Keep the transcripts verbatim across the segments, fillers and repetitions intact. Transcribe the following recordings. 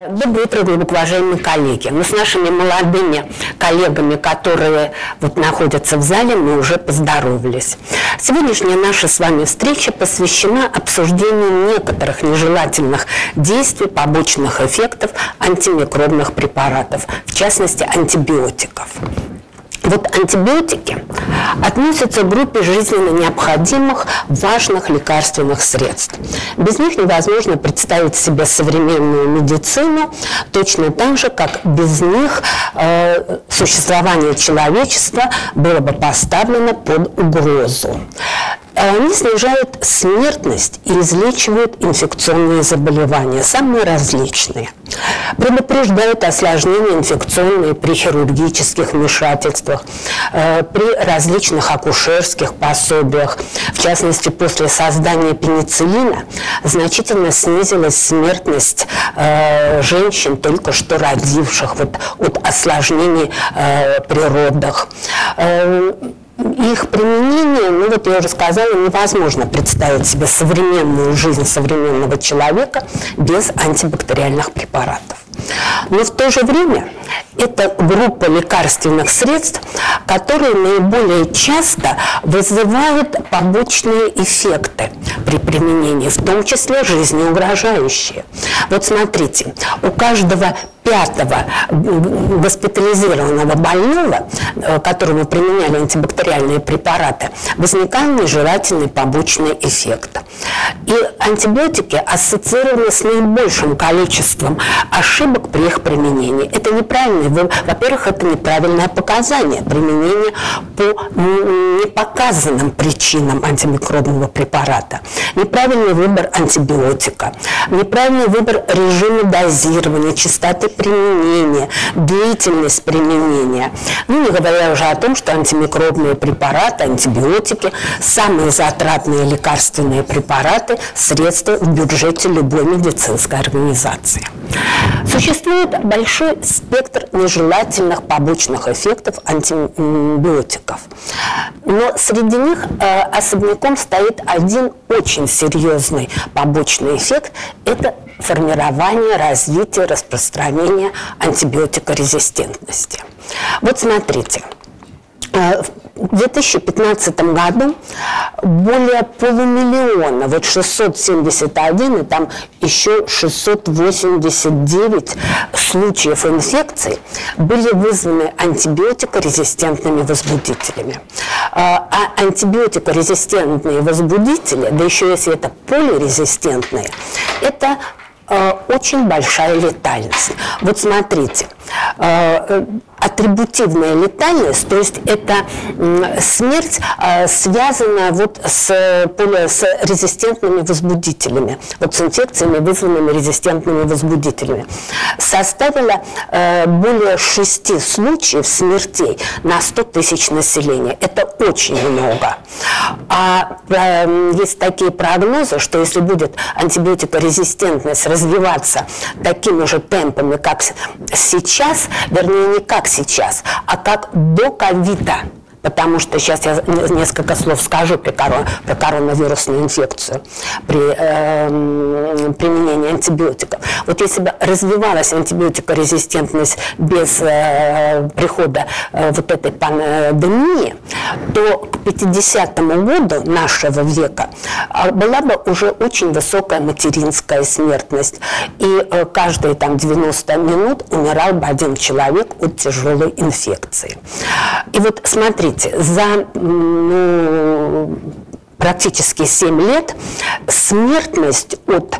Доброе утро, глубоко уважаемые коллеги. Мы с нашими молодыми коллегами, которые вот находятся в зале, мы уже поздоровались. Сегодняшняя наша с вами встреча посвящена обсуждению некоторых нежелательных действий, побочных эффектов антимикробных препаратов, в частности антибиотиков. Вот антибиотики относятся к группе жизненно необходимых, важных лекарственных средств. Без них невозможно представить себе современную медицину, точно так же, как без них э, существование человечества было бы поставлено под угрозу. Они снижают смертность и излечивают инфекционные заболевания, самые различные. Предупреждают осложнения инфекционные при хирургических вмешательствах, э, при различных акушерских пособиях. В частности, после создания пенициллина значительно снизилась смертность э, женщин, только что родивших, вот, от осложнений э, при родах. Э, Их применение, ну вот я уже сказала, невозможно представить себе современную жизнь современного человека без антибактериальных препаратов. Но в то же время это группа лекарственных средств, которые наиболее часто вызывают побочные эффекты при применении, в том числе жизнеугрожающие. Вот смотрите, у каждого пятого госпитализированного больного, которому применяли антибактериальные препараты, возникал нежелательный побочный эффект. И антибиотики ассоциированы с наибольшим количеством ошибок при их применении. Это неправильное, во-первых, это неправильное показание применения по непоказанным причинам антимикробного препарата, неправильный выбор антибиотика, неправильный выбор режима дозирования, частоты применения, длительность применения. Ну, не говоря уже о том, что антимикробные препараты, антибиотики – самые затратные лекарственные препараты, средства в бюджете любой медицинской организации. Существует большой спектр нежелательных побочных эффектов антибиотиков. Но среди них э, особняком стоит один очень серьезный побочный эффект – это формирование, развитие, распространение антибиотикорезистентности. Вот смотрите, в две тысячи пятнадцатом году более полумиллиона, вот шестьсот семьдесят один и там еще шестьсот восемьдесят девять случаев инфекций были вызваны антибиотикорезистентными возбудителями. А антибиотикорезистентные возбудители, да еще если это полирезистентные, это очень большая летальность. Вот смотрите, атрибутивная летальность, то есть это смерть, связанная вот с, с резистентными возбудителями, вот с инфекциями, вызванными резистентными возбудителями, составила более шести случаев смертей на сто тысяч населения. Это очень много. А есть такие прогнозы, что если будет антибиотикорезистентность развиваться такими же темпами, как сейчас, вернее, не как сейчас, а как до ковида, потому что сейчас я несколько слов скажу про, корон, про коронавирусную инфекцию при э, применении антибиотиков. Вот если бы развивалась антибиотикорезистентность без э, прихода э, вот этой пандемии, то к пятидесятому году нашего века была бы уже очень высокая материнская смертность, и э, каждые там девяносто минут умирал бы один человек от тяжелой инфекции. И вот смотрите, за ну, практически семь лет смертность от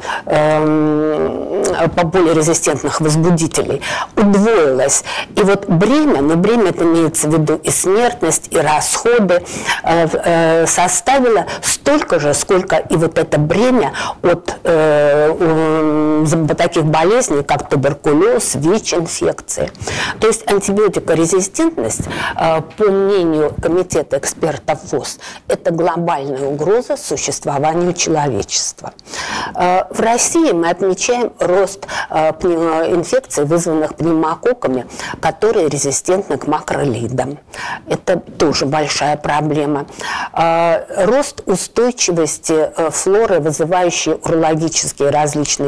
э, полирезистентных возбудителей удвоилась. И вот бремя, но бремя это имеется в виду и смертность, и расходы, э, э, составило столько же, сколько и вот это бремя от э, э, таких болезней, как туберкулез, ВИЧ-инфекции. То есть антибиотикорезистентность, э, по мнению комитета экспертов ВОЗ, это глобальная угроза существованию человечества. В России мы отмечаем рост инфекций, вызванных пневмококками, которые резистентны к макролидам. Это тоже большая проблема. Рост устойчивости флоры, вызывающей урологические различные инфекции,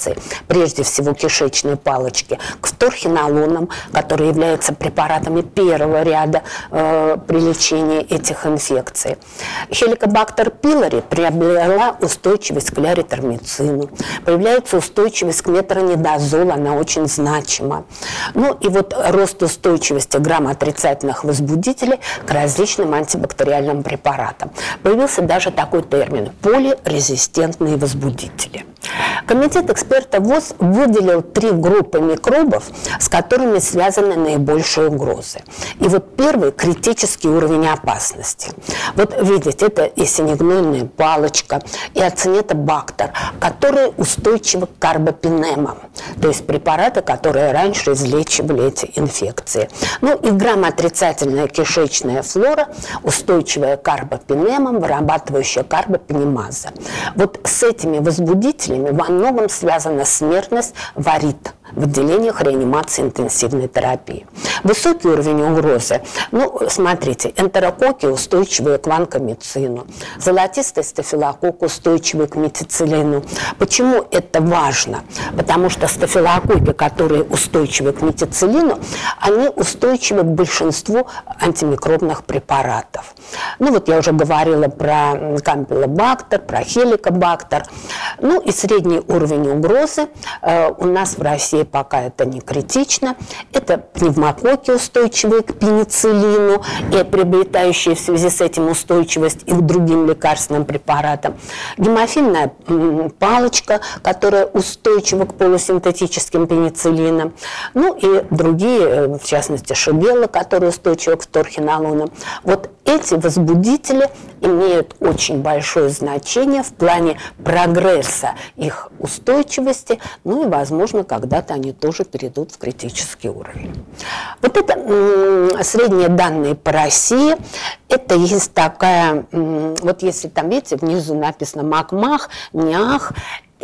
инфекций, прежде всего кишечной палочки, к вторхинолонам, которые являются препаратами первого ряда э, при лечении этих инфекций. Хеликобактер пилори приобрела устойчивость к кляритормицину, появляется устойчивость к метронидазолу, она очень значима. Ну и вот рост устойчивости грамм-отрицательных возбудителей к различным антибактериальным препаратам. Появился даже такой термин – полирезистентные возбудители. Комитет экспертов ВОЗ выделил три группы микробов, с которыми связаны наибольшие угрозы. И вот первый – критический уровень опасности. Вот видите, это и синегнойная палочка, и ацинетобактер, которые устойчивы к карбапинемам, то есть препараты, которые раньше излечивали эти инфекции. Ну и грамм-отрицательная кишечная флора, устойчивая к карбапинемам, вырабатывающая карбапинемаза. Вот с этими возбудителями во многом связана смертность варит в отделениях реанимации интенсивной терапии. Высокий уровень угрозы. Ну, смотрите, энтерококки устойчивые к ванкомицину, золотистый стафилококк устойчивый к метицилину. Почему это важно? Потому что стафилококки, которые устойчивы к метицилину, они устойчивы к большинству антимикробных препаратов. Ну, вот я уже говорила про кампилобактер, про хеликобактер. Ну, и средний уровень угрозы э, у нас в России пока это не критично. Это пневмококки, устойчивые к пенициллину и приобретающие в связи с этим устойчивость и к другим лекарственным препаратам. Гемофильная палочка, которая устойчива к полусинтетическим пенициллинам. Ну и другие, в частности, шибелла, которые устойчивы к вторхинолонам. Вот эти возбудители имеют очень большое значение в плане прогресса их устойчивости, ну и, возможно, когда-то они тоже перейдут в критический уровень. Вот это м, средние данные по России. Это есть такая, м, вот если там, видите, внизу написано МАК-МАХ, НИАХ,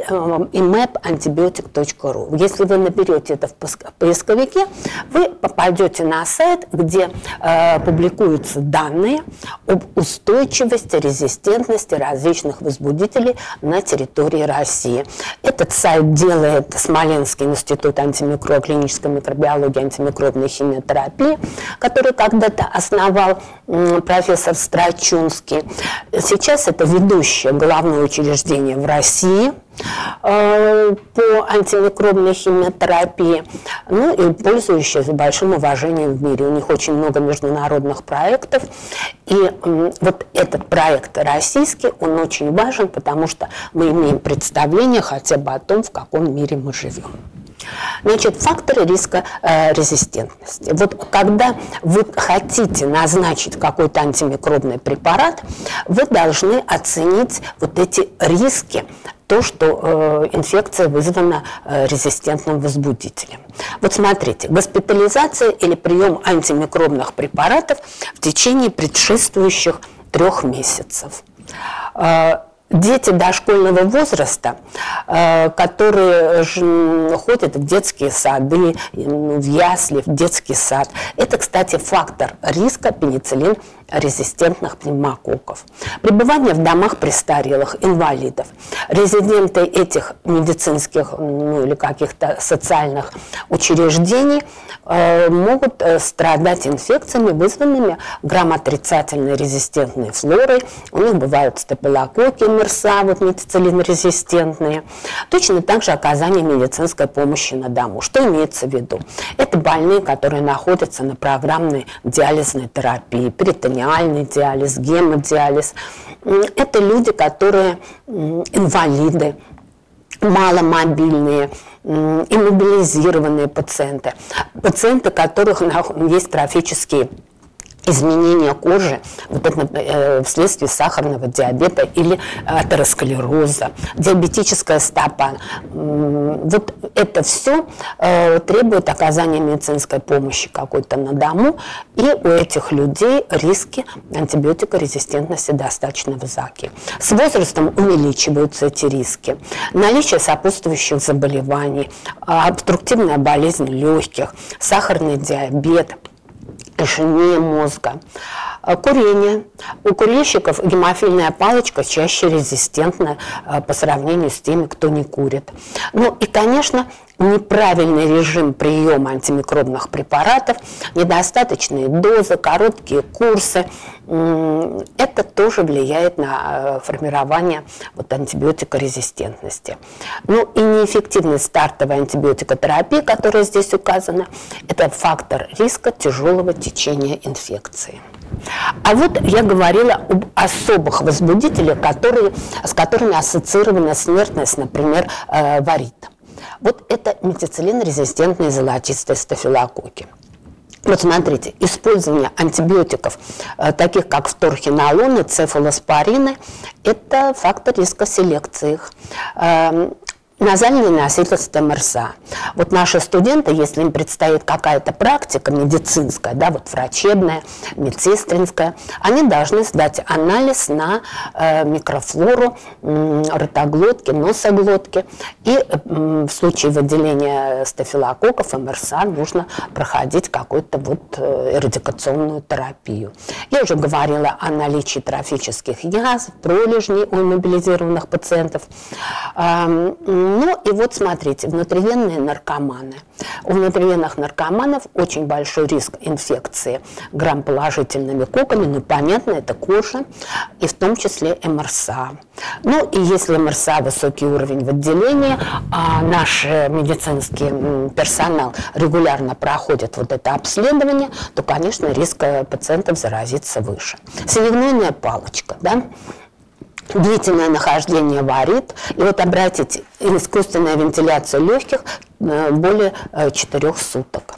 и мэп антибиотик точка ру. Если вы наберете это в поисковике, вы попадете на сайт, где э, публикуются данные об устойчивости, резистентности различных возбудителей на территории России. Этот сайт делает Смоленский институт антимикроб, клинической микробиологии, антимикробной химиотерапии, который когда-то основал э, профессор Страчунский. Сейчас это ведущее главное учреждение в России по антимикробной химиотерапии, ну и пользующиеся большим уважением в мире. У них очень много международных проектов, и вот этот проект российский, он очень важен, потому что мы имеем представление хотя бы о том, в каком мире мы живем. Значит, факторы риска э, резистентности. Вот когда вы хотите назначить какой-то антимикробный препарат, вы должны оценить вот эти риски, то, что э, инфекция вызвана э, резистентным возбудителем. Вот смотрите, госпитализация или прием антимикробных препаратов в течение предшествующих трех месяцев. Э, Дети дошкольного возраста, которые ходят в детские сады, в ясли, в детский сад, это, кстати, фактор риска пенициллин-резистентных пневмококков. Пребывание в домах престарелых, инвалидов, резиденты этих медицинских, ну, или каких-то социальных учреждений могут страдать инфекциями, вызванными грамм-отрицательной резистентной флорой. У них бывают стафилококки, МРСА, вот метицилин-резистентные. Точно так же оказание медицинской помощи на дому. Что имеется в виду? Это больные, которые находятся на программной диализной терапии, перитониальный диализ, гемодиализ. Это люди, которые инвалиды, маломобильные, иммобилизированные пациенты, пациенты, у которых есть трофические изменения кожи, вот это, э, вследствие сахарного диабета или атеросклероза, диабетическая стопа. Вот это все э, требует оказания медицинской помощи какой-то на дому, и у этих людей риски антибиотикорезистентности достаточно высоки. С возрастом увеличиваются эти риски. Наличие сопутствующих заболеваний, обструктивная болезнь легких, сахарный диабет, ишемия мозга. Курение. У курильщиков гемофильная палочка чаще резистентна по сравнению с теми, кто не курит. Ну и, конечно, неправильный режим приема антимикробных препаратов, недостаточные дозы, короткие курсы, это тоже влияет на формирование вот антибиотикорезистентности. Ну и неэффективность стартовой антибиотикотерапии, которая здесь указана, это фактор риска тяжелого течения инфекции. А вот я говорила об особых возбудителях, которые, с которыми ассоциирована смертность, например, э, варит. Вот это метицилин-резистентные золотистые стафилококки. Вот смотрите, использование антибиотиков, э, таких как вторхинолоны, цефалоспорины, это фактор риска селекции их. Э, Назальный носительство МРСА. Вот наши студенты, если им предстоит какая-то практика медицинская, да, вот врачебная, медсестринская, они должны сдать анализ на э, микрофлору э, ротоглотки, носоглотки. И э, в случае выделения стафилококков МРСА нужно проходить какую-то вот э, эрадикационную терапию. Я уже говорила о наличии трофических язв, пролежней у иммобилизированных пациентов. Э, Ну и вот смотрите, внутривенные наркоманы. У внутривенных наркоманов очень большой риск инфекции грамположительными коками, ну понятно, это кожа, и в том числе МРСА. Ну и если МРСА высокий уровень в отделении, а наш медицинский персонал регулярно проходит вот это обследование, то, конечно, риск пациентов заразиться выше. Синегнойная палочка, да? Длительное нахождение варит. И вот обратите, искусственная вентиляция легких более четырех суток.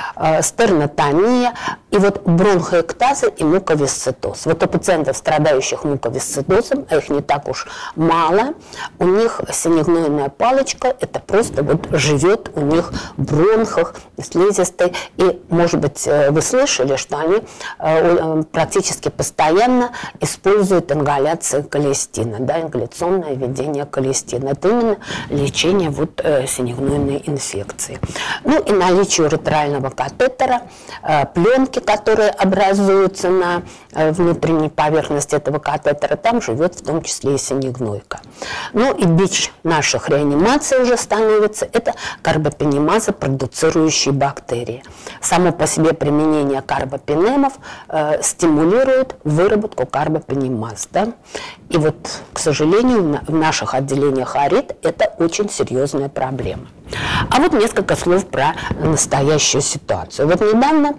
Стернотомия и вот бронхоэктазы и муковисцидоз. Вот у пациентов, страдающих муковисцидозом, а их не так уж мало, у них синегнойная палочка, это просто вот живет у них в бронхах, слизистой. И, может быть, вы слышали, что они практически постоянно используют ингаляцию колестина, да, ингаляционное введение колестина. Это именно лечение вот синегнойной инфекции. Ну и наличие уретрального катетера, пленки, которые образуются на внутренней поверхности этого катетера, там живет в том числе и синегнойка. Ну и бич наших реанимаций уже становится, это карбопенемазы, продуцирующие бактерии. Само по себе применение карбопенемов э, стимулирует выработку карбопенемаз. Да? И вот, к сожалению, в наших отделениях АРИД это очень серьезная проблема. А вот несколько слов про настоящую ситуацию. Вот недавно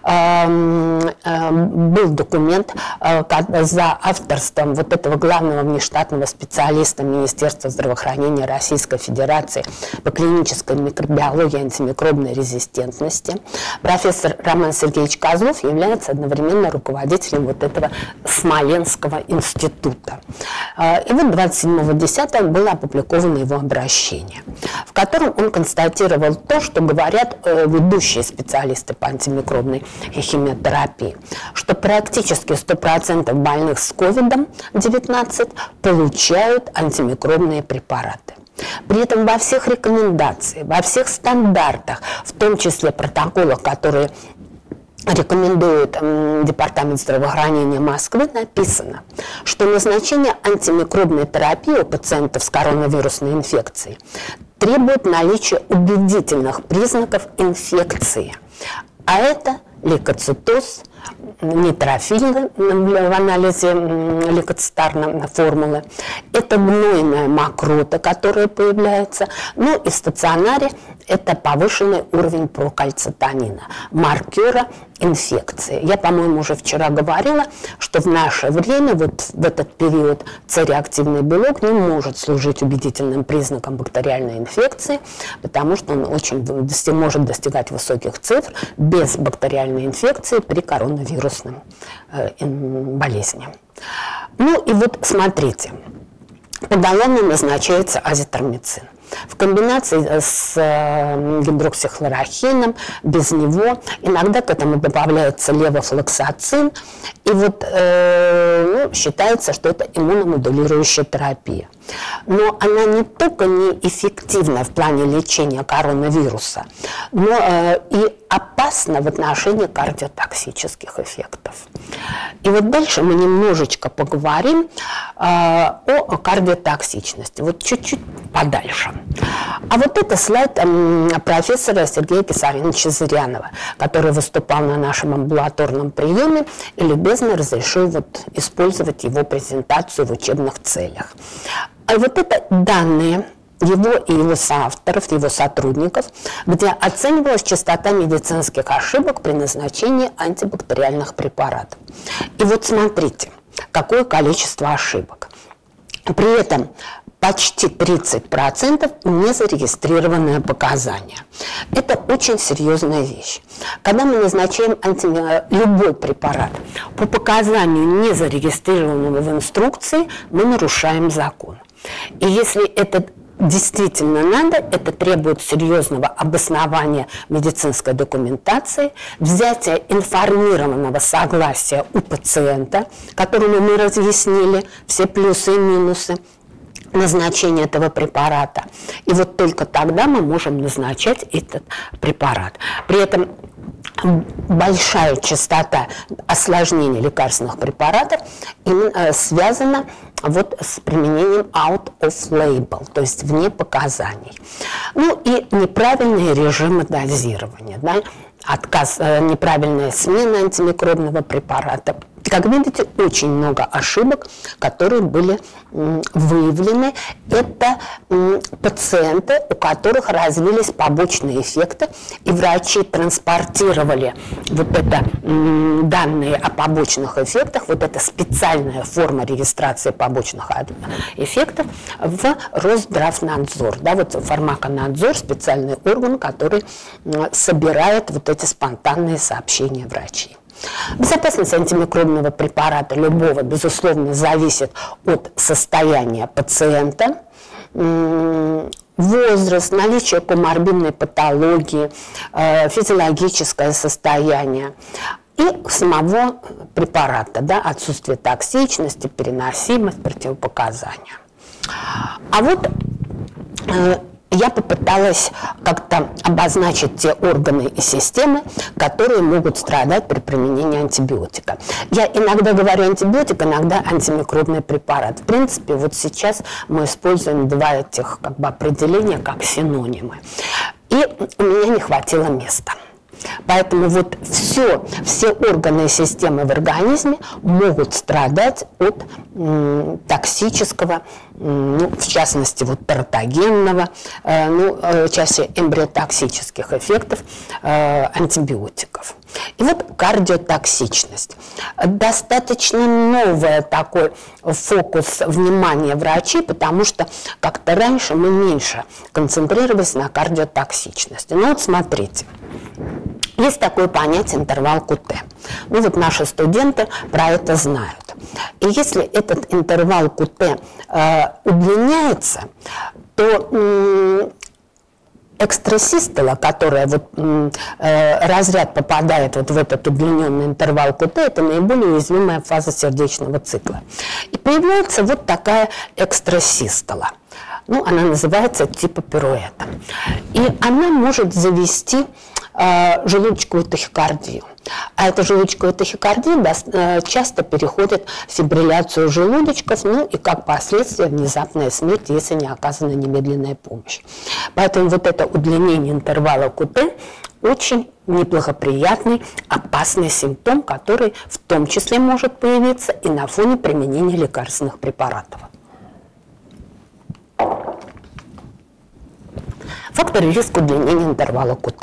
э, э, был документ э, за авторством вот этого главного внештатного специалиста Министерства здравоохранения Российской Федерации по клинической микробиологии и антимикробной резистентности. Профессор Роман Сергеевич Козлов является одновременно руководителем вот этого Смоленского института. Э, и вот двадцать седьмого десятого было опубликовано его обращение, в котором он констатировал то, что говорят э, ведущие специалисты по антимикробной химиотерапии, что практически сто процентов больных с ковидом девятнадцать получают антимикробные препараты. При этом во всех рекомендациях, во всех стандартах, в том числе протоколах, которые рекомендует э, Департамент здравоохранения Москвы, написано, что назначение антимикробной терапии у пациентов с коронавирусной инфекцией требует наличия убедительных признаков инфекции. А это лейкоцитоз, нейтрофиль в анализе лейкоцитарной формулы, это гнойная мокрота, которая появляется, ну и в стационаре это повышенный уровень прокальцитонина, маркера инфекции. Я, по-моему, уже вчера говорила, что в наше время, вот в этот период, С-реактивный белок не может служить убедительным признаком бактериальной инфекции, потому что он очень может достигать высоких цифр без бактериальной инфекции при коронавирусном э, болезни. Ну и вот смотрите, поголовно назначается азитромицин. В комбинации с гидроксихлорохином, без него, иногда к этому добавляется левофлоксацин. И вот э, считается, что это иммуномодулирующая терапия. Но она не только неэффективна в плане лечения коронавируса, но э, и опасна в отношении кардиотоксических эффектов. И вот дальше мы немножечко поговорим э, о кардиотоксичности, вот чуть-чуть подальше. А вот это слайд э, профессора Сергея Кесаревича Зырянова, который выступал на нашем амбулаторном приеме и любезно разрешил вот использовать его презентацию в учебных целях. А вот это данные его и его соавторов, его сотрудников, где оценивалась частота медицинских ошибок при назначении антибактериальных препаратов. И вот смотрите, какое количество ошибок. При этом почти тридцать процентов незарегистрированное показание. Это очень серьезная вещь. Когда мы назначаем анти... любой препарат по показанию незарегистрированного в инструкции, мы нарушаем закон. И если это действительно надо, это требует серьезного обоснования медицинской документации, взятия информированного согласия у пациента, которому мы разъяснили все плюсы и минусы назначения этого препарата. И вот только тогда мы можем назначать этот препарат. При этом большая частота осложнений лекарственных препаратов именно связана вот с применением out of label, то есть вне показаний. Ну и неправильные режимы дозирования, да? Отказ, неправильная смена антимикробного препарата. Как видите, очень много ошибок, которые были выявлены. Это пациенты, у которых развились побочные эффекты, и врачи транспортировали вот это данные о побочных эффектах, вот эта специальная форма регистрации побочных эффектов в Росздравнадзор. Да, вот фармаконадзор, специальный орган, который собирает вот эти спонтанные сообщения врачей. Безопасность антимикробного препарата любого, безусловно, зависит от состояния пациента, возраст, наличие коморбидной патологии, физиологическое состояние и самого препарата, да, отсутствие токсичности, переносимость, противопоказания. А вот я попыталась как-то обозначить те органы и системы, которые могут страдать при применении антибиотика. Я иногда говорю антибиотик, иногда антимикробный препарат. В принципе, вот сейчас мы используем два этих как бы определения как синонимы. И у меня не хватило места. Поэтому вот все, все органы и системы в организме могут страдать от м, токсического, м, ну, в частности, вот тератогенного, э, ну, э, чаще эмбриотоксических эффектов э, антибиотиков. И вот кардиотоксичность. Достаточно новый такой фокус внимания врачей, потому что как-то раньше мы меньше концентрировались на кардиотоксичности. Ну вот смотрите. Есть такое понятие интервал КУТ. Ну вот наши студенты про это знают. И если этот интервал КУТ э, удлиняется, то э, экстрасистола, которая вот, э, разряд попадает вот в этот удлиненный интервал КУТ, это наиболее уязвимая фаза сердечного цикла. И появляется вот такая экстрасистола. Ну, она называется типа пируэта. И она может завести э, желудочковую тахикардию. А эта желудочковая тахикардия э, часто переходит в фибрилляцию желудочков, ну и как последствие внезапная смерть, если не оказана немедленная помощь. Поэтому вот это удлинение интервала КУТ очень неблагоприятный, опасный симптом, который в том числе может появиться и на фоне применения лекарственных препаратов. Факторы риска удлинения интервала КУТ.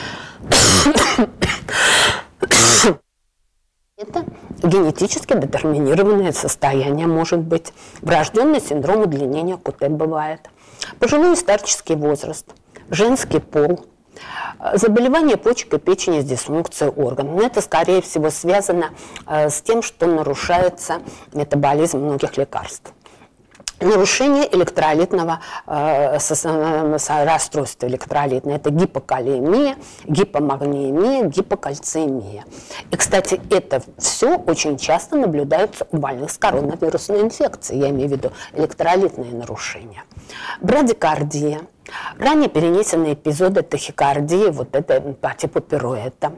Это генетически детерминированное состояние может быть. Врожденный синдром удлинения КУТ бывает. Пожилой и старческий возраст, женский пол, заболевание почек и печени с дисфункцией органов. Но это, скорее всего, связано с тем, что нарушается метаболизм многих лекарств. нарушение электролитного э, расстройства электролитного. Это гипокалиемия, гипомагниемия, гипокальциемия. И, кстати, это все очень часто наблюдается у больных с коронавирусной инфекцией. Я имею в виду электролитные нарушения. Брадикардия. Ранее перенесенные эпизоды тахикардии, вот это по типу пируэта,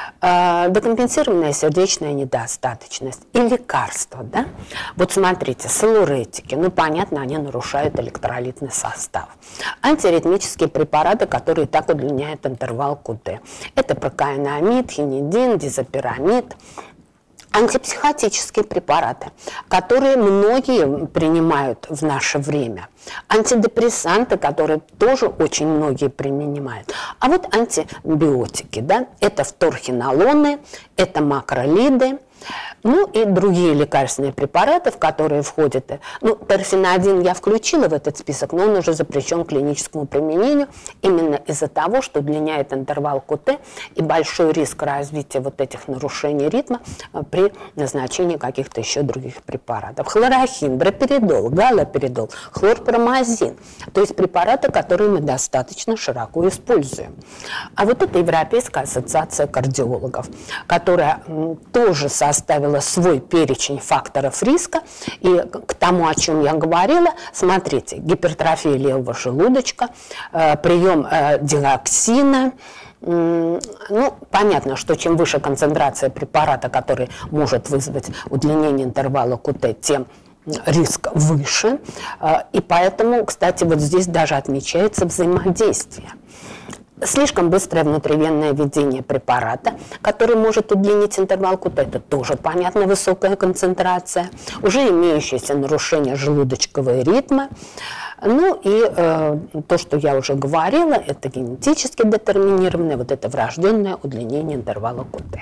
э, декомпенсированная сердечная недостаточность и лекарства. Да? Вот смотрите, салуретики, ну понятно, они нарушают электролитный состав. Антиаритмические препараты, которые так удлиняют интервал КУТ. Это прокаинамид, хинидин, дизопирамид. Антипсихотические препараты, которые многие принимают в наше время. Антидепрессанты, которые тоже очень многие принимают. А вот антибиотики, да, это вторхинолоны, это макролиды, ну и другие лекарственные препараты, в которые входят. Ну, торфинадин я включила в этот список, но он уже запрещен к клиническому применению именно из-за того, что удлиняет интервал КУТ и большой риск развития вот этих нарушений ритма при назначении каких-то еще других препаратов. Хлорохин, дроперидол, галоперидол, хлорпромазин. То есть препараты, которые мы достаточно широко используем. А вот это Европейская ассоциация кардиологов, которая тоже составила свой перечень факторов риска. И к тому, о чем я говорила, смотрите, гипертрофия левого желудочка, э, прием э, диоксина. Ну, понятно, что чем выше концентрация препарата, который может вызвать удлинение интервала КУТ, тем риск выше. И поэтому, кстати, вот здесь даже отмечается взаимодействие. Слишком быстрое внутривенное введение препарата, который может удлинить интервал КУТ, это тоже, понятно, высокая концентрация, уже имеющееся нарушение желудочкового ритма. Ну и э, то, что я уже говорила, это генетически детерминированное, вот это врожденное удлинение интервала КУТ.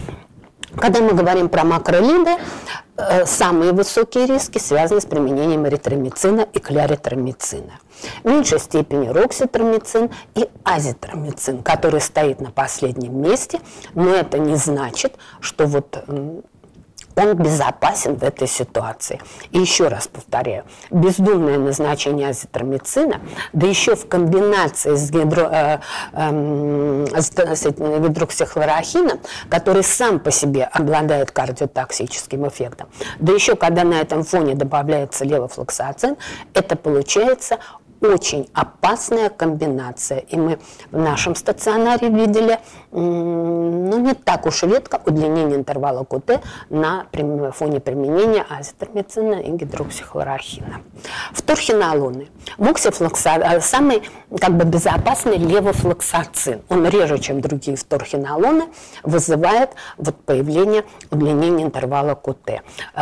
Когда мы говорим про макролиды, э, самые высокие риски связаны с применением эритромицина и кляритромицина. В меньшей степени рокситромицин и азитромицин, который стоит на последнем месте, но это не значит, что вот он безопасен в этой ситуации. И еще раз повторяю, бездумное назначение азитромицина, да еще в комбинации с, гидро, э, э, с, с гидроксихлорохином, который сам по себе обладает кардиотоксическим эффектом, да еще когда на этом фоне добавляется левофлоксацин, это получается очень опасная комбинация. И мы в нашем стационаре видели, ну, не так уж редко удлинение интервала КУТ на фоне применения азитромицина и гидроксихлорохина. Вторхинолоны. Моксифлокса... Самый как бы безопасный левофлоксацин. Он реже, чем другие вторхинолоны, вызывает вот появление удлинения интервала КУТ.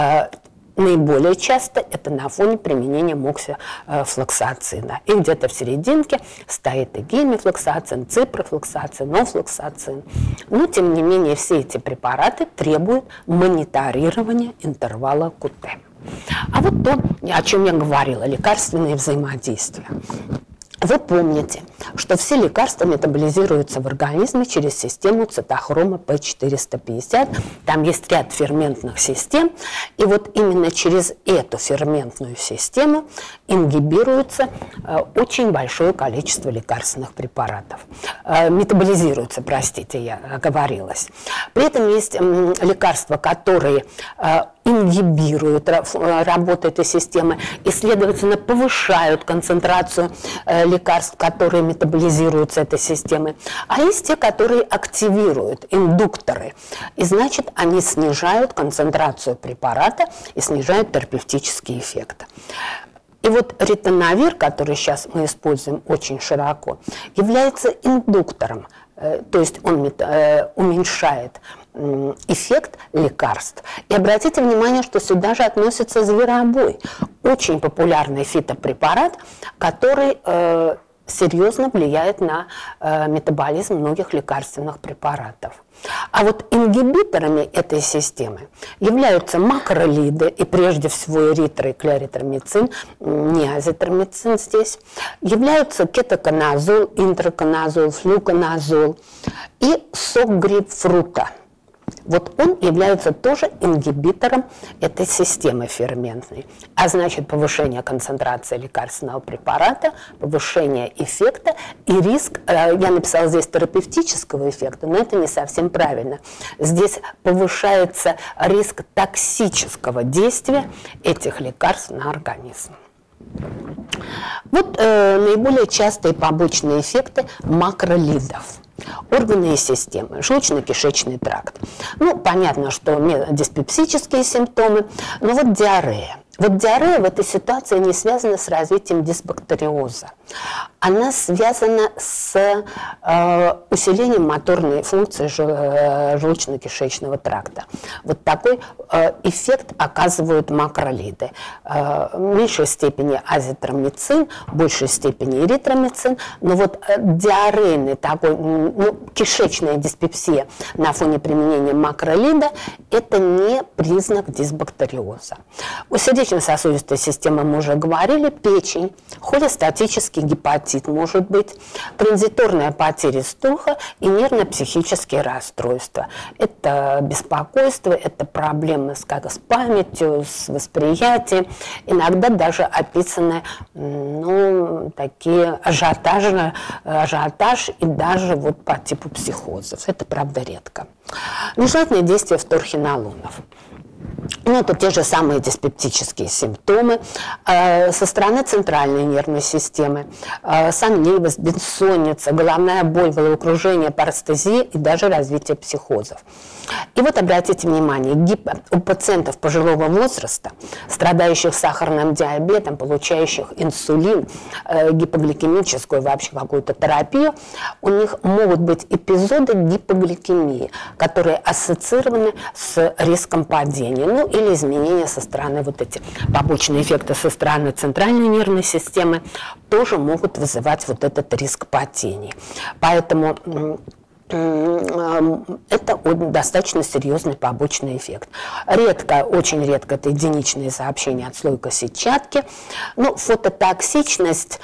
Наиболее часто это на фоне применения моксифлоксацина. И где-то в серединке стоит и гемифлоксацин, ципрофлоксацин, нофлоксацин. Но, тем не менее, все эти препараты требуют мониторирования интервала КУТ. А вот то, о чем я говорила, лекарственные взаимодействия. Вы помните, что все лекарства метаболизируются в организме через систему цитохрома П четыреста пятьдесят. Там есть ряд ферментных систем. И вот именно через эту ферментную систему ингибируется э, очень большое количество лекарственных препаратов. Э, метаболизируются, простите, я оговорилась. При этом есть э, лекарства, которые э, ингибируют работу этой системы и, следовательно, повышают концентрацию э, лекарств, которые метаболизируются этой системой. А есть те, которые активируют, индукторы. И, значит, они снижают концентрацию препарата и снижают терапевтический эффект. И вот ритонавир, который сейчас мы используем очень широко, является индуктором. То есть он уменьшает эффект лекарств. И обратите внимание, что сюда же относится зверобой. Очень популярный фитопрепарат, который э, серьезно влияет на э, метаболизм многих лекарственных препаратов. А вот ингибиторами этой системы являются макролиды, и прежде всего эритро и кляритромицин, не азитромицин здесь, являются кетоконазол, интраконазол, флюконазол и сок грейпфрута. Вот он является тоже ингибитором этой системы ферментной. А значит, повышение концентрации лекарственного препарата, повышение эффекта и риск, я написала здесь терапевтического эффекта, но это не совсем правильно. Здесь повышается риск токсического действия этих лекарств на организм. Вот э, наиболее частые побочные эффекты макролидов. Органы и системы, желудочно-кишечный тракт. Ну, понятно, что диспепсические симптомы, но вот диарея. Вот диарея в этой ситуации не связана с развитием дисбактериоза. Она связана с э, усилением моторной функции желудочно-кишечного тракта. Вот такой э, эффект оказывают макролиды. Э, в меньшей степени азитромицин, в большей степени эритромицин. Но вот э, диарейный такой, ну, кишечная диспепсия на фоне применения макролида – это не признак дисбактериоза. У сердечно-сосудистой системы мы уже говорили, печень, холестатический гепатит может быть, транзиторная потеря слуха и нервно-психические расстройства. Это беспокойство, это проблемы с, как, с памятью, с восприятием, иногда даже описаны, ну, такие ажиотажи, ажиотаж и даже вот по типу психозов. Это, правда, редко. Нежелательное действие вторхинолонов. Ну, это те же самые диспептические симптомы э, со стороны центральной нервной системы, э, сонливость, бессонница, головная боль, головокружение, парестезия и даже развитие психозов. И вот обратите внимание, гип... у пациентов пожилого возраста, страдающих сахарным диабетом, получающих инсулин, э, гипогликемическую вообще какую-то терапию, у них могут быть эпизоды гипогликемии, которые ассоциированы с риском падения. Ну, или изменения со стороны, вот эти побочные эффекты со стороны центральной нервной системы тоже могут вызывать вот этот риск падений. Поэтому это достаточно серьезный побочный эффект. Редко, очень редко это единичные сообщения от слойка сетчатки. Но фототоксичность,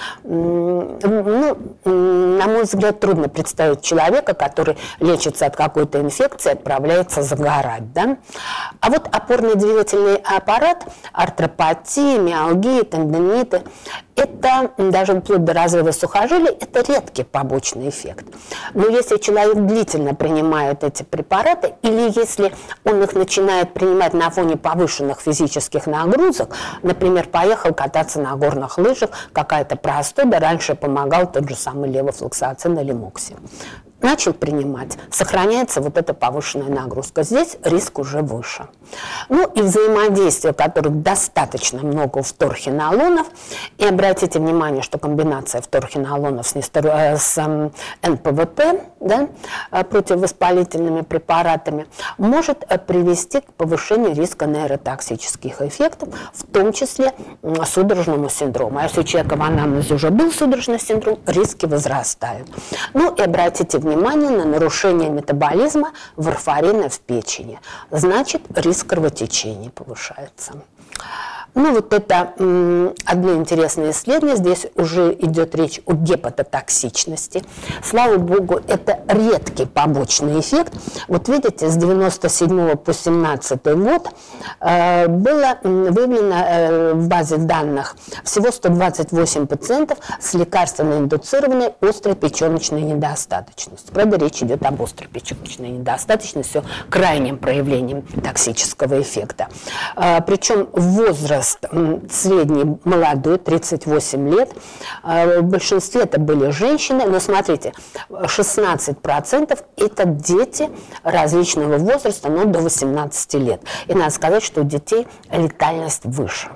ну, на мой взгляд, трудно представить человека, который лечится от какой-то инфекции, отправляется загорать. Да? А вот опорно-двигательный аппарат, артропатии, миалгии, тендиниты, это даже вплоть до разрыва сухожилий, это редкий побочный эффект. Но если человек длительно принимает эти препараты, или если он их начинает принимать на фоне повышенных физических нагрузок, например, поехал кататься на горных лыжах, какая-то простуда, раньше помогал тот же самый левофлоксацин или мокси, начал принимать, сохраняется вот эта повышенная нагрузка. Здесь риск уже выше. Ну и взаимодействие, которых достаточно много у вторхинолонов. И обратите внимание, что комбинация вторхинолонов с, нестер... с эн пэ вэ пэ, да, противовоспалительными препаратами, может привести к повышению риска нейротоксических эффектов, в том числе судорожному синдрому. А если у человека в анамнезе уже был судорожный синдром, риски возрастают. Ну и обратите внимание, внимание на нарушение метаболизма варфарина в печени. Значит, риск кровотечения повышается. Ну, вот это м, одно интересное исследование. Здесь уже идет речь о гепатотоксичности. Слава богу, это редкий побочный эффект. Вот видите, с девяносто седьмого по семнадцатый год э, было выявлено э, в базе данных всего сто двадцать восемь пациентов с лекарственно-индуцированной острой печеночной недостаточностью. Правда, речь идет об острой печеночной недостаточности, крайним проявлением токсического эффекта. Э, причем возраст средний молодой, тридцать восемь лет. В большинстве это были женщины, но смотрите, шестнадцать процентов это дети различного возраста, но до восемнадцати лет. И надо сказать, что у детей летальность выше.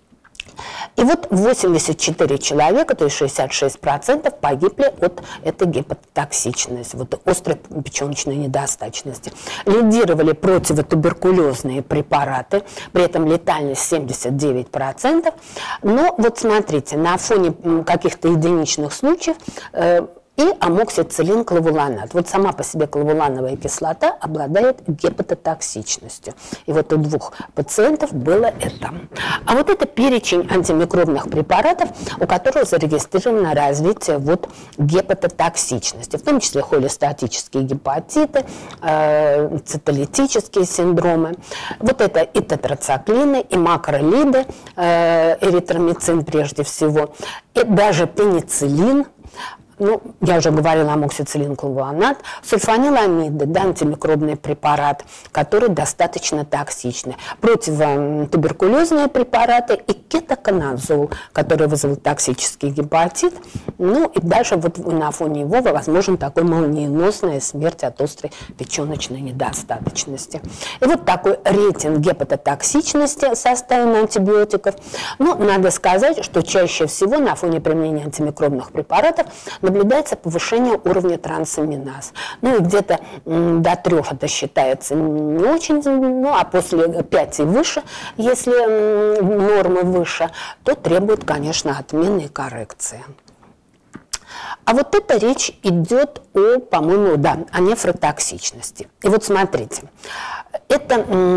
И вот восемьдесят четыре человека, то есть шестьдесят шесть процентов, погибли от этой гепатотоксичности, вот острой печеночной недостаточности. Лидировали противотуберкулезные препараты, при этом летальность семьдесят девять процентов. Но вот смотрите, на фоне каких-то единичных случаев э, и амоксициллин-клавуланат. Вот сама по себе клавулановая кислота обладает гепатотоксичностью. И вот у двух пациентов было это. А вот это перечень антимикробных препаратов, у которых зарегистрировано развитие вот гепатотоксичности, в том числе холестатические гепатиты, э, цитолитические синдромы. Вот это и тетрациклины, и макролиды, э, эритромицин прежде всего, и даже пенициллин. Ну, я уже говорила, амоксициллин-клавуланат, сульфаниламиды, да, антимикробный препарат, который достаточно токсичный, противотуберкулезные препараты и кетоконазол, который вызывает токсический гепатит. Ну, и даже вот на фоне его возможен такой молниеносная смерть от острой печеночной недостаточности. И вот такой рейтинг гепатотоксичности составлен антибиотиков. Но надо сказать, что чаще всего на фоне применения антимикробных препаратов наблюдается повышение уровня трансаминаз. Ну и где-то до трех это считается не очень, ну а после пяти и выше, если нормы выше, то требует, конечно, отмены и коррекции. А вот это речь идет о, по-моему, да, о нефротоксичности. И вот смотрите, это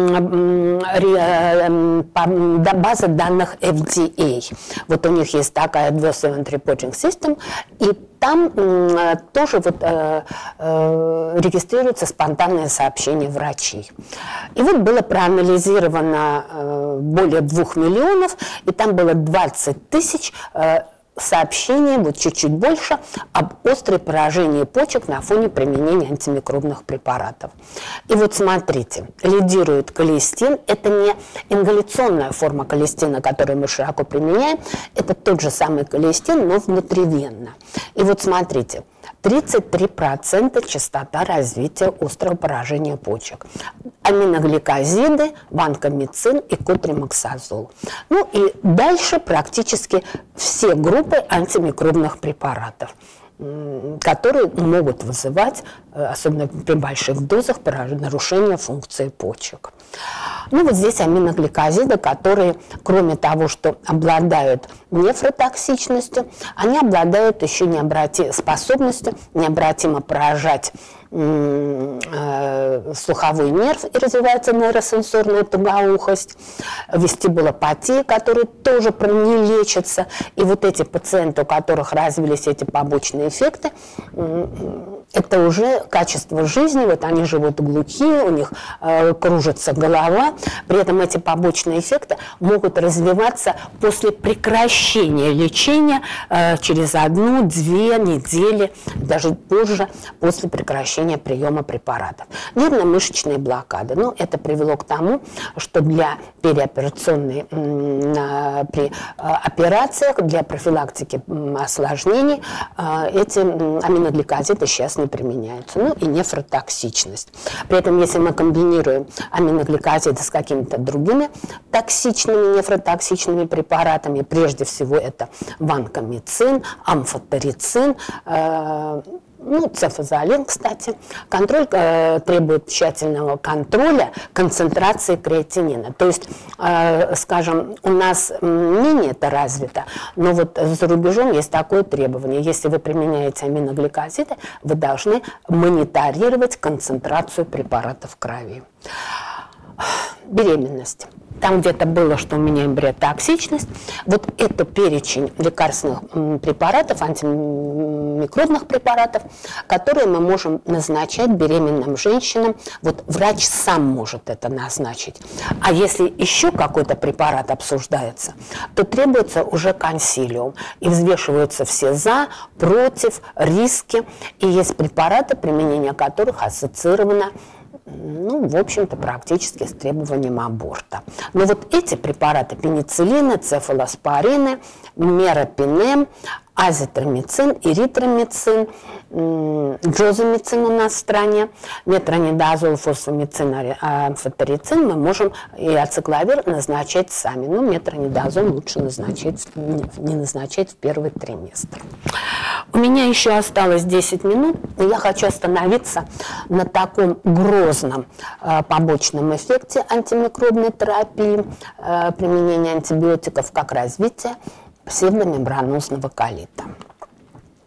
база данных эф ди эй. Вот у них есть такая Adverse Event Reporting System, и там тоже вот, э, э, регистрируются спонтанные сообщения врачей. И вот было проанализировано э, более двух миллионов, и там было двадцать тысяч э, сообщений, вот чуть-чуть больше, об острой поражении почек на фоне применения антимикробных препаратов. И вот смотрите, лидирует колистин. Это не ингаляционная форма колистина, которую мы широко применяем, это тот же самый колистин, но внутривенно. И вот смотрите, тридцать три процента частота развития острого поражения почек. Аминогликозиды, ванкомицин и котримаксазол. Ну и дальше практически все группы антимикробных препаратов, которые могут вызывать, особенно при больших дозах, нарушение функции почек. Ну вот здесь аминогликозиды, которые, кроме того, что обладают нефротоксичностью, они обладают еще необрати... способностью необратимо поражать слуховой нерв, и развивается нейросенсорная тугоухость, вестибулопатия, которые тоже не лечатся. И вот эти пациенты, у которых развились эти побочные эффекты, это уже качество жизни, вот они живут глухие, у них э, кружится голова, при этом эти побочные эффекты могут развиваться после прекращения лечения э, через одну-две недели, даже позже, после прекращения приема препаратов. Нервно-мышечные блокады. Ну, это привело к тому, что для переоперационной э, при э, операциях, для профилактики э, осложнений э, эти э, аминогликозиды сейчас не применяются. Ну и нефротоксичность. При этом, если мы комбинируем аминогликозиды с какими-то другими токсичными, нефротоксичными препаратами, прежде всего это ванкомицин, амфотерицин, э, ну, цефазолин, кстати. Контроль э, требует тщательного контроля концентрации креатинина. То есть, э, скажем, у нас менее это развито, но вот за рубежом есть такое требование. Если вы применяете аминогликозиды, вы должны мониторировать концентрацию препарата в крови. Беременность. Там где-то было, что у меня эмбриотоксичность. Вот это перечень лекарственных препаратов, антимикробных препаратов, которые мы можем назначать беременным женщинам. Вот врач сам может это назначить. А если еще какой-то препарат обсуждается, то требуется уже консилиум. И взвешиваются все за, против, риски. И есть препараты, применение которых ассоциировано, ну, в общем-то, практически с требованием аборта. Но вот эти препараты, пенициллины, цефалоспорины, меропинем, азитромицин, эритромицин, джозамицин у нас в стране, метронидазол, фосфомицин, амфотерицин мы можем и ацикловир назначать сами. Но метронидазол лучше назначать, не назначать в первый триместр. У меня еще осталось десять минут, и я хочу остановиться на таком грозном э, побочном эффекте антимикробной терапии, э, применения антибиотиков, как развитие псевдомембранозного колита.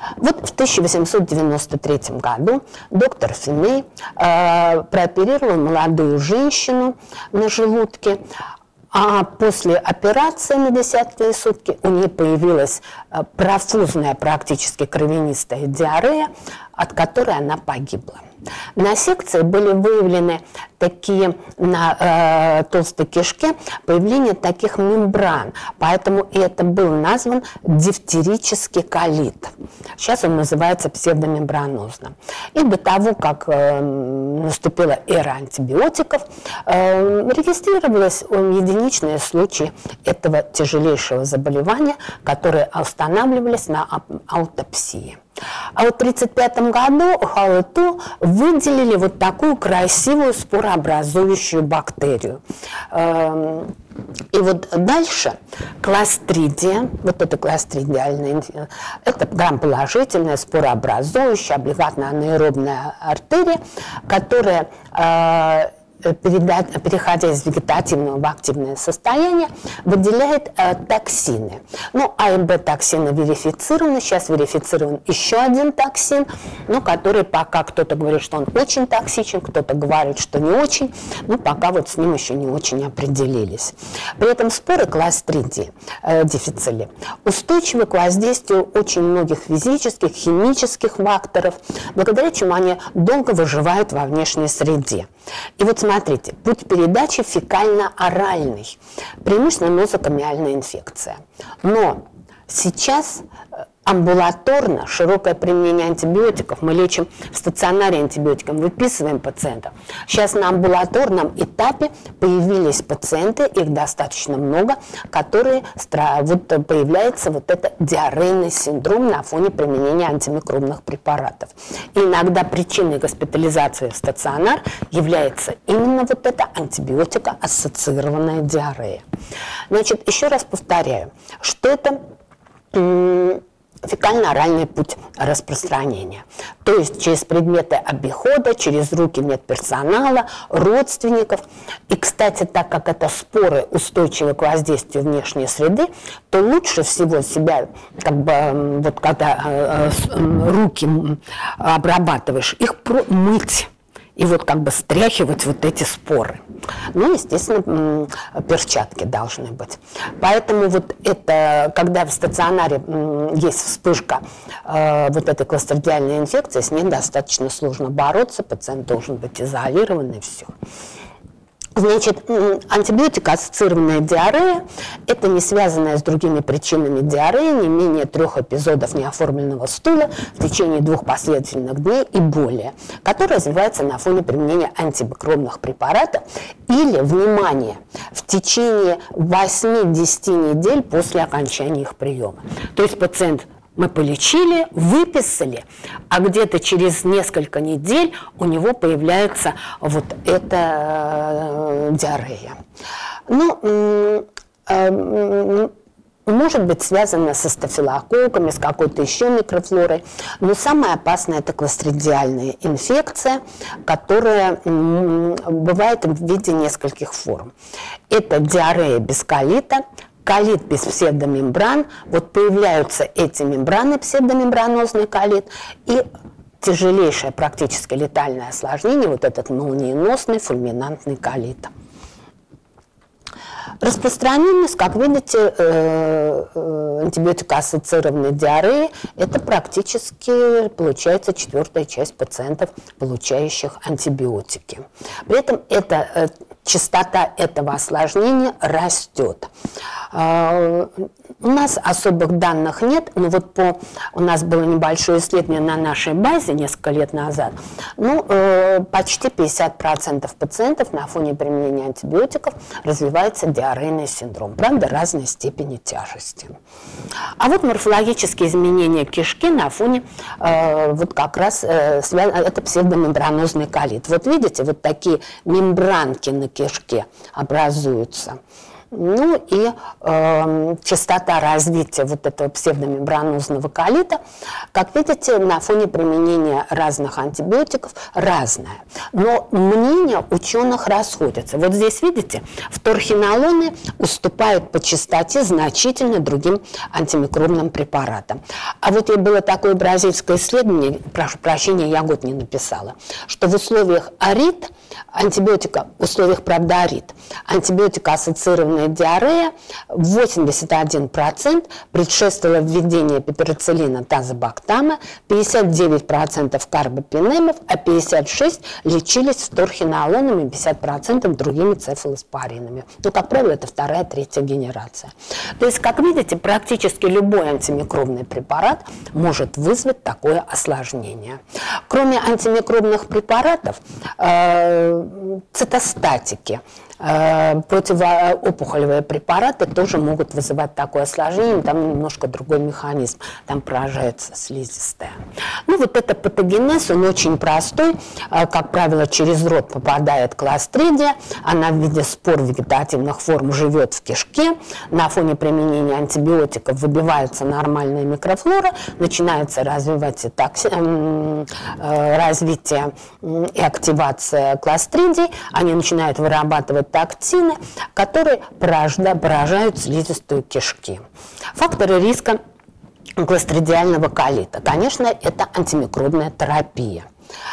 Вот в тысяча восемьсот девяносто третьем году доктор Финей э, прооперировал молодую женщину на желудке, а после операции на десятые сутки у нее появилась э, профузная, практически кровянистая диарея, от которой она погибла. На секции были выявлены такие на э, толстой кишке появление таких мембран, поэтому это был назван дифтерический колит. Сейчас он называется псевдомембранозным. И до того, как э, наступила эра антибиотиков, э, регистрировались единичные случаи этого тяжелейшего заболевания, которые устанавливались на аутопсии. А вот в тридцать пятом году Халету выделили вот такую красивую спорообразующую бактерию. И вот дальше кластридия, вот это кластридиальная, это грамположительная, спорообразующая, облигатно-анаэробная артерия, которая, переходя из вегетативного в активное состояние, выделяет э, токсины. Ну, А и Б токсины верифицированы. Сейчас верифицирован еще один токсин, ну, который пока кто-то говорит, что он очень токсичен, кто-то говорит, что не очень. Ну, пока вот с ним еще не очень определились. При этом споры кластридии, э, дифицили, устойчивы к воздействию очень многих физических, химических факторов, благодаря чему они долго выживают во внешней среде. И вот смотрите, путь передачи фекально-оральный, преимущественно нозокомиальная инфекция. Но сейчас амбулаторно широкое применение антибиотиков, мы лечим в стационаре антибиотиком, выписываем пациентов. Сейчас на амбулаторном этапе появились пациенты, их достаточно много, которые, вот появляется вот этот диарейный синдром на фоне применения антимикробных препаратов. И иногда причиной госпитализации в стационар является именно вот эта антибиотикоассоциированная диарея. Значит, еще раз повторяю, что это фекально-оральный путь распространения. То есть через предметы обихода, через руки медперсонала, родственников. И, кстати, так как это споры устойчивы к воздействию внешней среды, то лучше всего себя, как бы, вот когда э, э, руки обрабатываешь, их мыть. И вот как бы стряхивать вот эти споры. Ну, естественно, перчатки должны быть. Поэтому вот это, когда в стационаре есть вспышка э, вот этой кластридиальной инфекции, с ней достаточно сложно бороться, пациент должен быть изолирован и все. Значит, антибиотикоассоциированная диарея – это не связанная с другими причинами диареи, не менее трех эпизодов неоформленного стула в течение двух последовательных дней и более, которая развивается на фоне применения антимикробных препаратов или, внимание, в течение восьми-десяти недель после окончания их приема. То есть пациент мы полечили, выписали, а где-то через несколько недель у него появляется вот эта э, диарея. Ну, э, э, может быть связано со стафилококками, с какой-то еще микрофлорой, но самое опасное – это кластридиальная инфекция, которая э, бывает в виде нескольких форм. Это диарея без колита, колит без псевдомембран, вот появляются эти мембраны, псевдомембранозный колит, и тяжелейшее практически летальное осложнение, вот этот молниеносный фульминантный колит. Распространенность, как видите, антибиотикоассоциированной диареи – это практически, получается, четвертая часть пациентов, получающих антибиотики. При этом это, частота этого осложнения растет. У нас особых данных нет, но вот по, у нас было небольшое исследование на нашей базе несколько лет назад, ну, э, почти пятьдесят процентов пациентов на фоне применения антибиотиков развивается диарейный синдром, правда, разной степени тяжести. А вот морфологические изменения кишки на фоне, э, вот как раз, э, это псевдомембранозный колит. Вот видите, вот такие мембранки на кишке образуются. Ну и э, частота развития вот этого псевдомембранозного колита, как видите, на фоне применения разных антибиотиков разная. Но мнения ученых расходятся. Вот здесь, видите, вторхинолоны уступают по частоте значительно другим антимикробным препаратам. А вот и было такое бразильское исследование, прошу прощения, я год не написала, что в условиях арит, антибиотика, в условиях, правда, арит, антибиотика-ассоциированная диарея восемьдесят один процент предшествовало введение пиперициллина тазобактама, пятьдесят девять процентов карбопинемов, а пятьдесят шесть процентов лечились вторхинолонами, пятьдесят процентов другими цефалоспоринами. Ну, как правило, это вторая, третья генерация. То есть, как видите, практически любой антимикробный препарат может вызвать такое осложнение. Кроме антимикробных препаратов, э, цитостатики, э, противоопухолевые препараты тоже могут вызывать такое осложнение, там немножко другой механизм, там поражается слизистая. Ну вот это патогенез, он очень простой, э, как правило, через рот попадает кластридия, она в виде спор вегетативных форм живет в кишке, на фоне применения антибиотиков выбивается нормальная микрофлора, начинается развиваться токси... развитие и активация кластридий, они начинают вырабатывать токсины, которые поражают слизистую кишки. Факторы риска кластридиального колита. Конечно, это антимикробная терапия.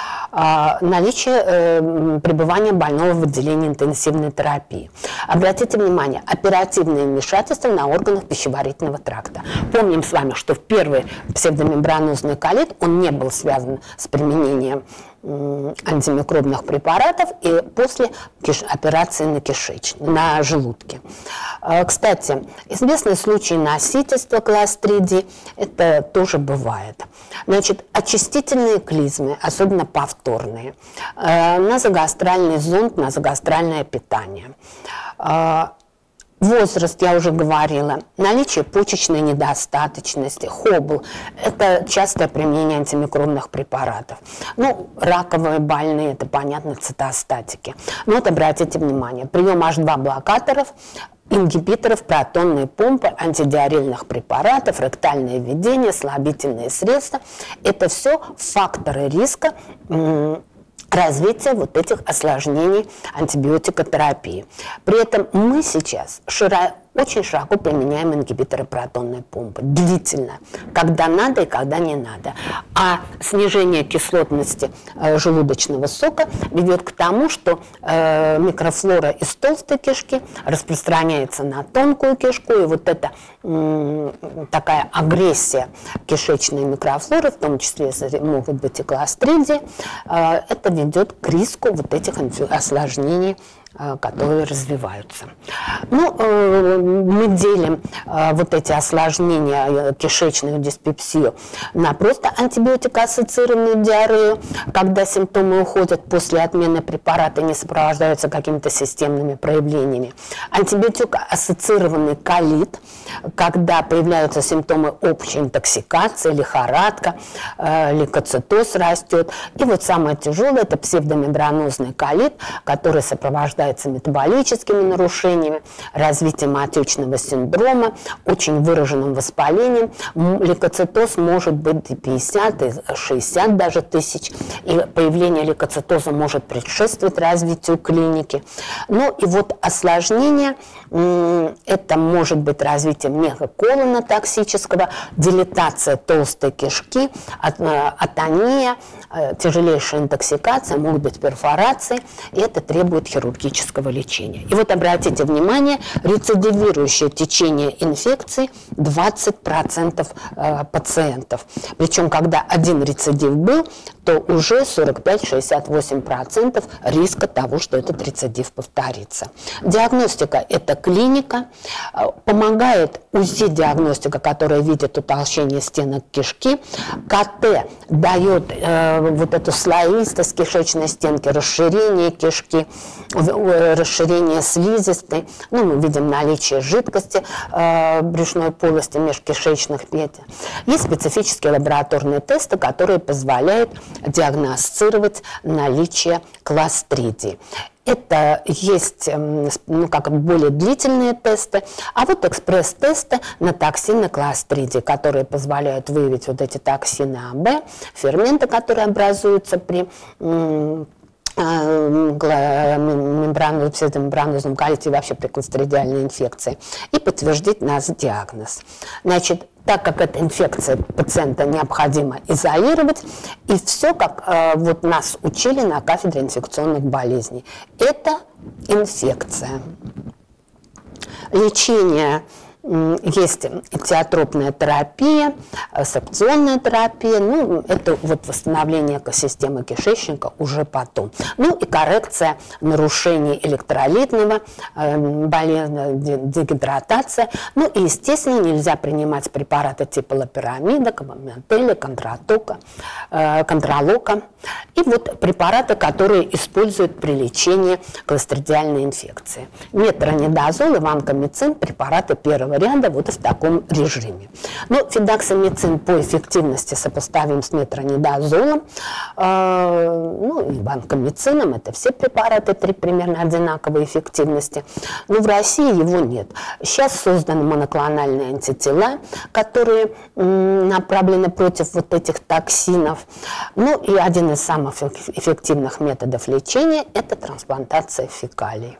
Наличие э, пребывания больного в отделении интенсивной терапии. Обратите внимание, оперативное вмешательство на органах пищеварительного тракта. Помним с вами, что в первый псевдомембранозный колит он не был связан с применением э, антимикробных препаратов и после киш... операции на кишечнике, на желудке. Э, кстати, известный случай носительства кластридий, это тоже бывает. Значит, очистительные клизмы, особенно повторные, э, назогастральный зонд, назогастральное питание. Э, возраст, я уже говорила, наличие почечной недостаточности, хобл – это частое применение антимикробных препаратов. Ну, раковые больные – это, понятно, цитостатики. Но вот обратите внимание, прием эйч два блокаторов, ингибиторов протонной помпы, антидиарельных препаратов, ректальное введение, слабительные средства – это все факторы риска развития вот этих осложнений антибиотикотерапии. При этом мы сейчас широко, очень широко применяем ингибиторы протонной помпы, длительно, когда надо и когда не надо. А снижение кислотности э, желудочного сока ведет к тому, что э, микрофлора из толстой кишки распространяется на тонкую кишку, и вот эта э, такая агрессия кишечной микрофлоры, в том числе если могут быть и кластридии, э, это ведет к риску вот этих осложнений, которые развиваются. Ну, мы делим вот эти осложнения кишечную диспепсию на просто антибиотикоассоциированную диарею, когда симптомы уходят после отмены препарата и не сопровождаются какими-то системными проявлениями. Антибиотикоассоциированный колит, когда появляются симптомы общей интоксикации, лихорадка, лейкоцитоз растет. И вот самое тяжелое – это псевдомембранозный колит, который сопровождается метаболическими нарушениями, развитием отечного синдрома, очень выраженным воспалением. Лейкоцитоз может быть и пятьдесят, и шестьдесят даже тысяч. И появление лейкоцитоза может предшествовать развитию клиники. Ну и вот осложнение, это может быть развитие мегаколона токсического, дилатация толстой кишки, атония, тяжелейшая интоксикация, могут быть перфорации, и это требует хирургического лечения. И вот обратите внимание, рецидивирующее течение инфекции двадцать процентов э, пациентов. Причем, когда один рецидив был, то уже сорок пять — шестьдесят восемь процентов риска того, что этот рецидив повторится. Диагностика – это клиника, помогает УЗИ-диагностика, которая видит утолщение стенок кишки, КТ дает э, вот эту слоистость кишечной стенки, расширение кишки, расширение слизистой, ну, мы видим наличие жидкости э, брюшной полости, межкишечных петель. Есть специфические лабораторные тесты, которые позволяют диагностировать наличие кластридии. Это есть, ну, как более длительные тесты, а вот экспресс-тесты на токсины кластридии, которые позволяют выявить вот эти токсины А Б, ферменты, которые образуются при мембранозном колите и вообще при кластридиальной инфекции, и подтвердить наш диагноз. Значит, так как эта инфекция пациента необходимо изолировать, и все, как э, вот нас учили на кафедре инфекционных болезней. Это инфекция. Лечение. Есть этиотропная терапия, сепционная терапия, ну, это вот восстановление экосистемы кишечника уже потом. Ну и коррекция нарушений электролитного, э, болезни, дегидратация. Ну и, естественно, нельзя принимать препараты типа лоперамида, кабаментеля, контротока, э, контролока. И вот препараты, которые используют при лечении кластридиальной инфекции. Метронидазол и ванкомицин – препараты первого ряда вот в таком режиме. Но фидоксамицин по эффективности сопоставим с метронидазолом, э, ну и ванкомицином, это все препараты, три примерно одинаковой эффективности. Но в России его нет. Сейчас созданы моноклональные антитела, которые м, направлены против вот этих токсинов. Ну и один из самых эффективных методов лечения – это трансплантация фекалий.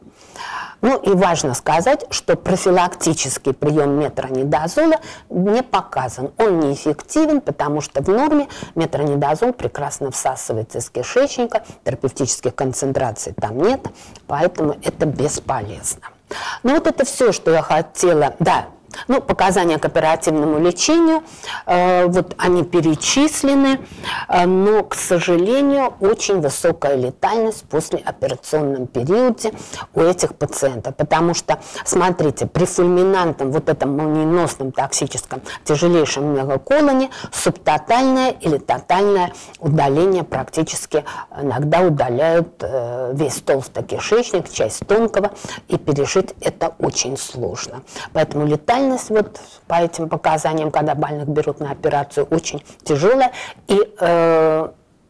Ну и важно сказать, что профилактический прием метронидазола не показан. Он неэффективен, потому что в норме метронидазол прекрасно всасывается из кишечника, терапевтических концентраций там нет, поэтому это бесполезно. Ну вот это все, что я хотела. Да. Ну, показания к оперативному лечению, э, вот они перечислены, э, но, к сожалению, очень высокая летальность в послеоперационном периоде у этих пациентов. Потому что, смотрите, при фульминантном, вот этом молниеносном токсическом тяжелейшем мегаколоне субтотальное или тотальное удаление практически иногда удаляют э, весь толстый кишечник, часть тонкого, и пережить это очень сложно. Поэтому летальность вот по этим показаниям, когда больных берут на операцию, очень тяжелая, и э,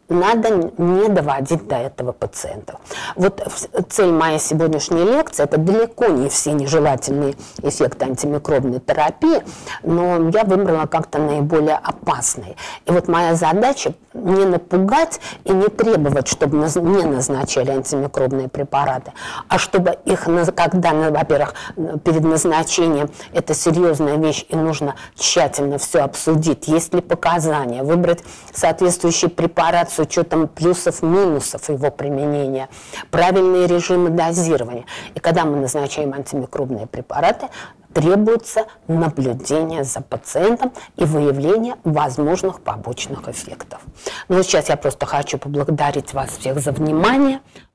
надо не доводить до этого пациентов. Вот цель моей сегодняшней лекции – это далеко не все нежелательные эффекты антимикробной терапии, но я выбрала как-то наиболее опасные. И вот моя задача – не напугать и не требовать, чтобы не назначали антимикробные препараты, а чтобы их, когда, во-первых, перед назначением это серьезная вещь и нужно тщательно все обсудить, есть ли показания, выбрать соответствующий препарат с учетом плюсов, минусов его применения, правильные режимы дозирования. И когда мы назначаем антимикробные препараты, требуется наблюдение за пациентом и выявление возможных побочных эффектов. Ну, сейчас я просто хочу поблагодарить вас всех за внимание.